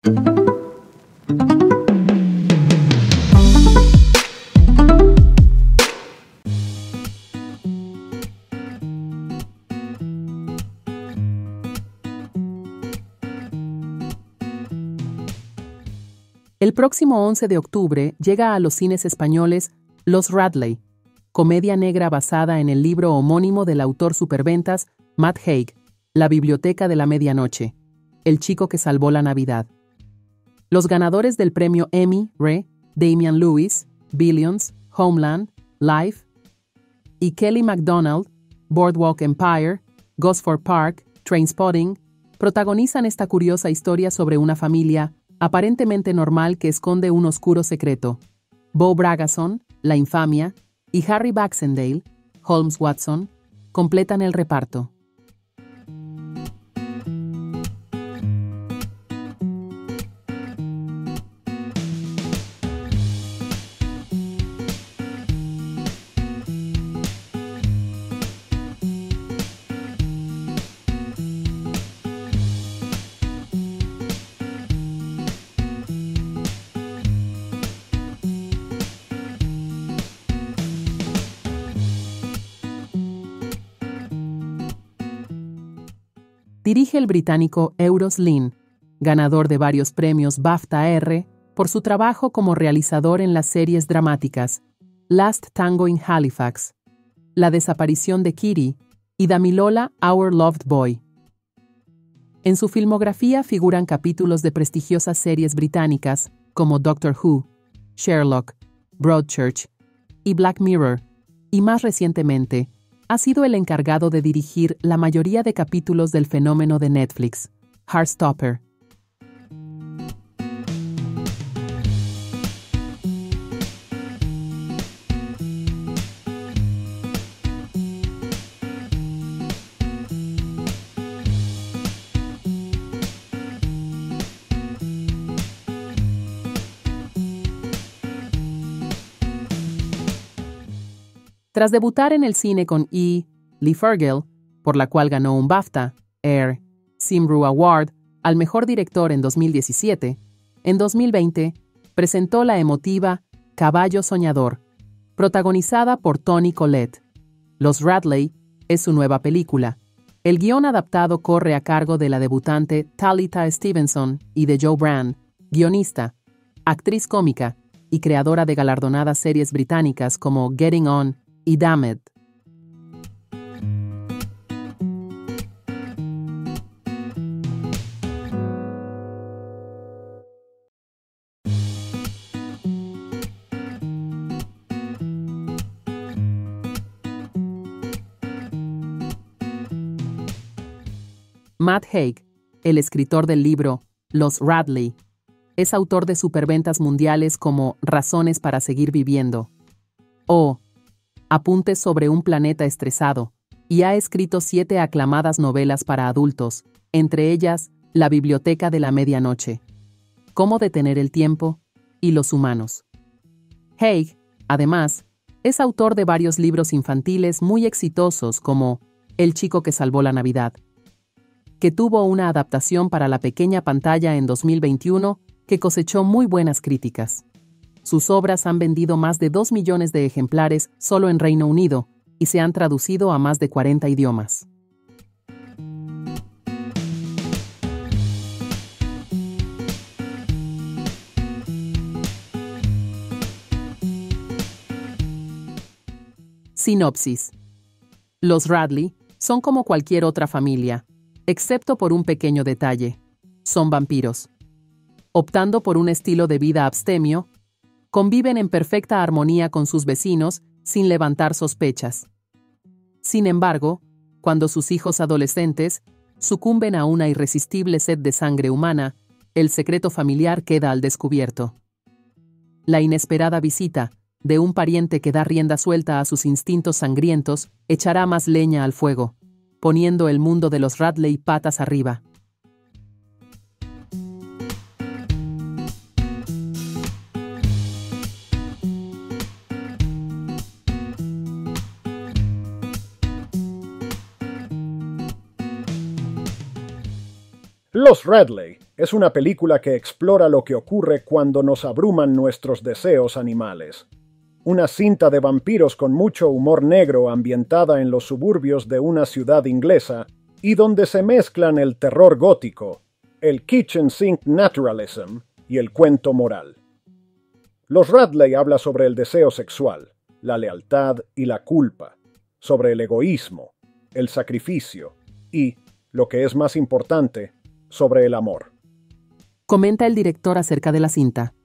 El próximo 11 de octubre llega a los cines españoles Los Radley, comedia negra basada en el libro homónimo del autor superventas Matt Haig, La Biblioteca de la Medianoche, El chico que salvó la Navidad. Los ganadores del premio Emmy, Damian Lewis, Billions, Homeland, Life, y Kelly MacDonald, Boardwalk Empire, Gosford Park, Trainspotting, protagonizan esta curiosa historia sobre una familia aparentemente normal que esconde un oscuro secreto. Bo Bragason, La Infamia, y Harry Baxendale, Holmes Watson, completan el reparto. Dirige el británico Euros Lyn, ganador de varios premios BAFTA-R por su trabajo como realizador en las series dramáticas Last Tango in Halifax, La desaparición de Kitty y Damilola, Our Loved Boy. En su filmografía figuran capítulos de prestigiosas series británicas como Doctor Who, Sherlock, Broadchurch y Black Mirror, y más recientemente, ha sido el encargado de dirigir la mayoría de capítulos del fenómeno de Netflix, Heartstopper. Tras debutar en el cine con Lee Fergel, por la cual ganó un BAFTA, Cymru Award al mejor director en 2017, en 2020 presentó la emotiva Caballo Soñador, protagonizada por Toni Collette. Los Radley es su nueva película. El guión adaptado corre a cargo de la debutante Talita Stevenson y de Joe Brand, guionista, actriz cómica y creadora de galardonadas series británicas como Getting On y Damned. Matt Haig, el escritor del libro Los Radley, es autor de superventas mundiales como Razones para seguir viviendo o Apuntes sobre un planeta estresado, y ha escrito 7 aclamadas novelas para adultos, entre ellas La Biblioteca de la Medianoche, Cómo detener el tiempo y Los humanos. Haig, además, es autor de varios libros infantiles muy exitosos como El chico que salvó la Navidad, que tuvo una adaptación para la pequeña pantalla en 2021 que cosechó muy buenas críticas. Sus obras han vendido más de 2 millones de ejemplares solo en Reino Unido y se han traducido a más de 40 idiomas. Sinopsis. Los Radley son como cualquier otra familia, excepto por un pequeño detalle: son vampiros. Optando por un estilo de vida abstemio, conviven en perfecta armonía con sus vecinos sin levantar sospechas. Sin embargo, cuando sus hijos adolescentes sucumben a una irresistible sed de sangre humana, el secreto familiar queda al descubierto. La inesperada visita de un pariente que da rienda suelta a sus instintos sangrientos echará más leña al fuego, poniendo el mundo de los Radley patas arriba. Los Radley es una película que explora lo que ocurre cuando nos abruman nuestros deseos animales. Una cinta de vampiros con mucho humor negro ambientada en los suburbios de una ciudad inglesa y donde se mezclan el terror gótico, el kitchen sink naturalism y el cuento moral. Los Radley habla sobre el deseo sexual, la lealtad y la culpa, sobre el egoísmo, el sacrificio y, lo que es más importante, sobre el amor. Comenta el director acerca de la cinta.